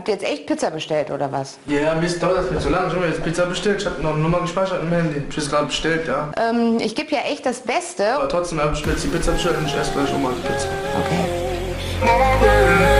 Habt ihr jetzt echt Pizza bestellt oder was? Ja, mir dauert das nicht so lange. Ich habe jetzt Pizza bestellt. Ich habe noch eine Nummer gespeichert im Handy. Ich habe es gerade bestellt, ja. Ich gebe ja echt das Beste. Aber trotzdem habe ich mir jetzt die Pizza bestellt und ich esse gleich schon mal die Pizza. Okay.